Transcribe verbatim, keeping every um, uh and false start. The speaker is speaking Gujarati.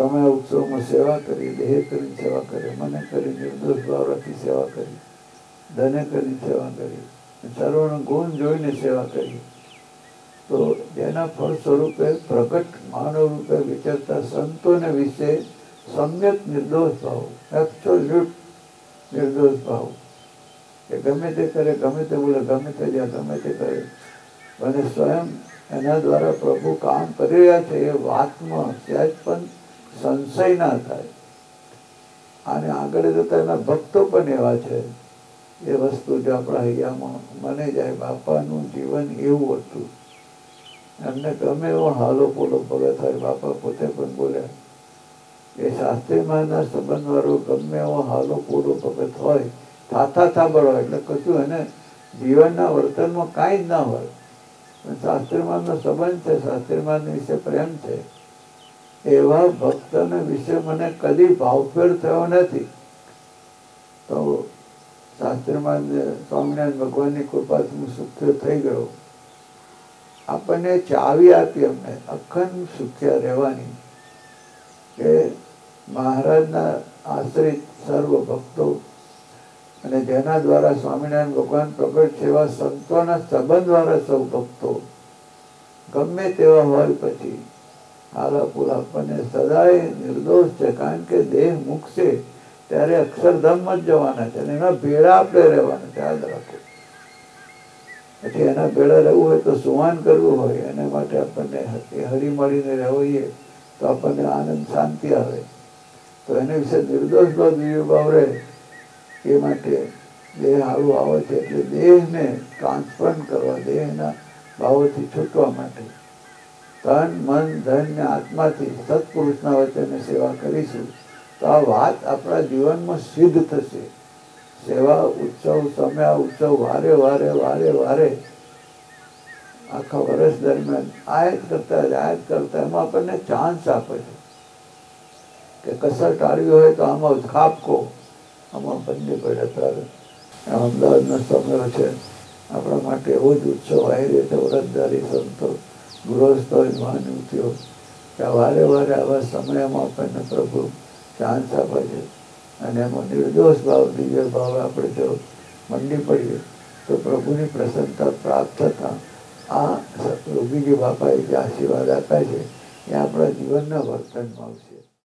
અમે ઉત્સવમાં સેવા કરી, દેહ કરી સેવા કરી, મને કરી, નિર્દોષ ભાવથી સેવા કરી, ધને કરી સેવા કરી, સર્વનો ગુણ જોઈને સેવા કરી. તો જેના ફળ સ્વરૂપે પ્રગટ માનવ રૂપે વિચરતા સંતોને વિશે સમ્યક નિર્દોષ ભાવ, એબ્સોલ્યુટ નિર્દોષ ભાવ, કે ગમે તે કરે, ગમે તે બોલે, ગમે તે જ્યાં ગમે તે કરે, અને સ્વયં એના દ્વારા પ્રભુ કામ કરી રહ્યા છે એ વાતમાં સહેજ પણ સંશય ના થાય. અને આગળ જતા એના ભક્તો પણ એવા છે. એ વસ્તુ જો આપણા હૈયામાં મને જાય, બાપાનું જીવન એવું હતું. એમને ગમે એવો હાલો પોલો ભગત હોય, બાપા પોતે પણ બોલ્યા એ શાસ્ત્રીમાના સંબંધવાળો ગમે એવો હાલો પોલો ભગત હોય, થાથા થાબડ હોય, એટલે કશું એને જીવનના વર્તનમાં કાંઈ જ ના હોય, પણ શાસ્ત્રીમાનનો સંબંધ છે, શાસ્ત્રીમાન વિશે પ્રેમ છે, એવા ભક્તને વિશે મને કદી ભાવફેર થયો નથી. તો શાસ્ત્રીમાન સ્વામિનારાયણ ભગવાનની કૃપાથી હું સુખ્યો થઈ ગયો. આપણને ચાવી આપી અમને અખંડ સુખ્યા રહેવાની, કે મહારાજના આશ્રિત સર્વ ભક્તો અને જેના દ્વારા સ્વામિનારાયણ ભગવાન પ્રગટ સેવા સંતોના સંબંધવાળા સૌ ભક્તો ગમે તેવા હોય, પછી હાલાપુલ આપણને સદાય નિર્દોષ છે. કારણ કે દેહ મૂકશે ત્યારે અક્ષરધામમાં જ જવાના છે, અને એના ભેળા આપણે રહેવાના છે. યાદ રાખો. પછી એના ભેળા રહેવું હોય તો સુવાન કરવું હોય, એના માટે આપણને હળી મળીને રહેવું તો આપણને આનંદ શાંતિ આવે. તો એના વિશે નિર્દોષ ભાવ દિવ્ય ભાવ રહે, એ માટે દેહ સારું આવે છે. એટલે દેહને ટ્રાન્સફર કરવા, દેહના ભાવોથી છૂટવા માટે તન મન ધન ને આત્માથી સત્પુરુષના વચને સેવા કરીશું તો આ વાત આપણા જીવનમાં સિદ્ધ થશે. સેવા ઉત્સવ, સમય ઉત્સવ વારે વારે વારે વારે આખા વર્ષ દરમિયાન આયાત કરતા આયાત કરતા એમાં આપણને ચાન્સ આપે છે કે કસર ટાળવી હોય તો આમાં ખાપકો, આમાં બંને પડ્યા તારે. અમદાવાદનો સમય છે આપણા માટે એવો જ ઉત્સવ આવી રહ્યો છે. વ્રતધારી સંતો, ગૃહસ્થો, મહાનુતિઓ, કે વારે વારે આવા સમયમાં આપણને પ્રભુ ચાન્સ આપે છે. અને એમાં નિર્દોષ ભાવ દિવ્ય ભાવ આપણે જો મંડી પડીએ તો પ્રભુની પ્રસન્નતા પ્રાપ્ત થતા આ યોગીજી બાપાએ જે આશીર્વાદ આપ્યા છે એ આપણા જીવનના વર્તનમાં આવશે.